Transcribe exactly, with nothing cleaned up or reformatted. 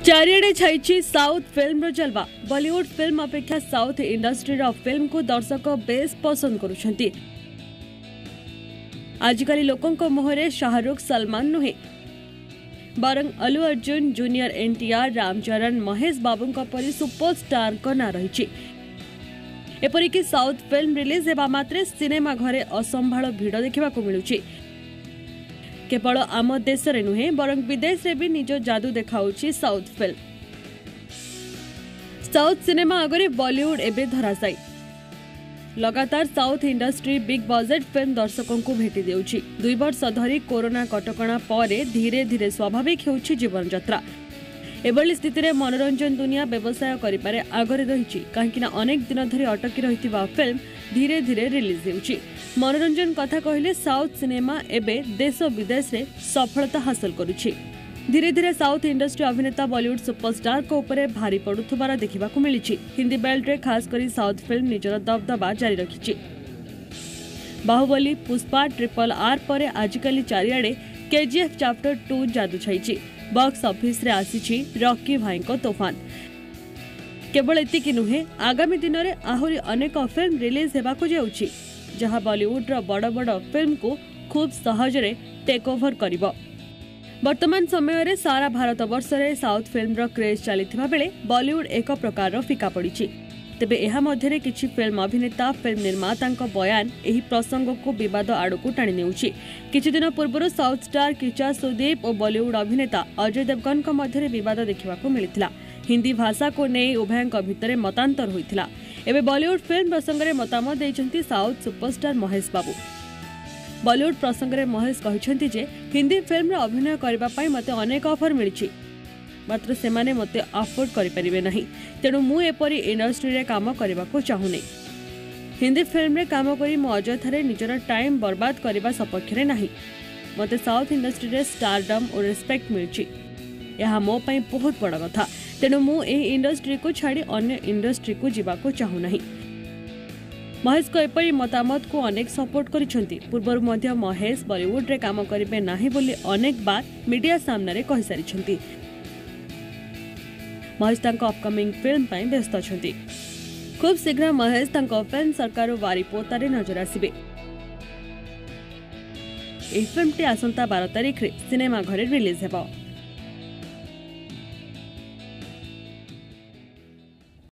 चारिड़े छाई south film जलवा। Bollywood film अपेक्षा साउथ इंडस्ट्री फिल्म को दर्शक बेस पसंद करुछंती। आजिकली लोकों मुहरे शाहरुख सलमान नुहे बरं अल्लू अर्जुन जूनियर एनटीआर रामचरण महेश बाबू परी सुपरस्टार का ना रही। एपरिक साउथ फिल्म रिलीज हेबा मात्रे सिनेमा घरे असंभाळ भिड़ देखा मिलूँ। केवल आम देश में नुहे बरं विदेश में भी निज जादू देखाउछि साउथ फिल्म। साउथ सिनेमा आगे बॉलीवुड एबे धराशायी। लगातार south industry big budget film दर्शकों को भेटी देउछि। दुई वर्ष धरी कोरोना कटकणा परे धीरे धीरे स्वाभाविक होउछि जीवन यात्रा। एभली स्थिति में मनोरंजन दुनिया व्यवसाय करिपारे आगरे रहिछि, काहेकि अनेक दिन धरी अटकी रहितिबा फिल्म धीरे धीरे रिलीज होउछि। मनोरंजन कथा कहले साउथ सिनेमा एबे देश विदेश में सफलता हासिल करुछि। धीरे धीरे साउथ इंडस्ट्री अभिनेता बॉलीवुड सुपरस्टार को ऊपर भारी पड़ुथबार देखा मिली। हिंदी बेल्ट रे खास करी साउथ फिल्म निजर दबदबा जारी रखिछि। बाहुबली, पुष्पा, ट्रिपल आर पर आजिकली चारिआडे केजीएफ चैप्टर टू जादू छाई। बॉक्स ऑफिस रे आसीछि रॉकी भाई को तोफान। केवल एतिकी नुहे, आगामी दिन में आहुरी अनेक फिल्म रिलीज हेबाकु जाउछि, जहां बॉलीवुड रो बड़ बड़ फिल्म को खूब सहजरे टेक ओवर करिबो। वर्तमान समय रे सारा भारत वर्ष रे साउथ फिल्म रो क्रेज चलीथिबा बेले बॉलीवुड एक प्रकार रो फीका पड़िछि। तेबे एहा मध्यरे किछि फिल्म अभिनेता फिल्म निर्मातांको बयान एही प्रसंग को विवाद आड़कू टाणी नेउछि। किछि दिन पूर्व साउथ स्टार किचा सुदीप और बॉलीवुड अभिनेता अजय देवगन को मध्यरे विवाद देखा मिलता। हिंदी भाषा को नहीं उभयों भितर मतांतर होइथिला। एबे बॉलीवुड फिल्म प्रसंग में मतामत देइछंती साउथ सुपरस्टार महेश बाबू। बॉलीवुड प्रसंग में महेश कहते जे हिंदी फिल्म रे अभिनय करबा पई मते अनेक ऑफर मिलिछि, मात्र सेमाने मते अफोर्ड करि परिबे नाही। तेणु मु एपरी इंडस्ट्री रे काम करबा को चाहुनी। हिंदी फिल्म रे काम करी मु अजथारे निजर टाइम बर्बाद करबा सपक्ष रे नाही। मते साउथ इंडस्ट्री रे स्टारडम और रिस्पेक्ट मिलछि। यह मो पई बहुत बड़ कथा। तेणु मु ए इंडस्ट्री को छाड़ी अन्य इंडस्ट्री को जीवा को चाहू नहीं। महेश को एपरी मतामत को अनेक सपोर्ट करिसेंती। पूर्व मध्य महेश बॉलीवुड रे काम करिबे नाही बोली अनेक बार मीडिया सामने रे कहि सारिसेंती। महेश तांको अपकमिंग फिल्म पई व्यस्त अछंती। खूब शीघ्र महेश तांको फिल्म सरकार वारिपोता रे नजर आसिबे। ए फिल्म टी आसंता बारह तारिख रे सिनेमा घरे रिलीज हेबो।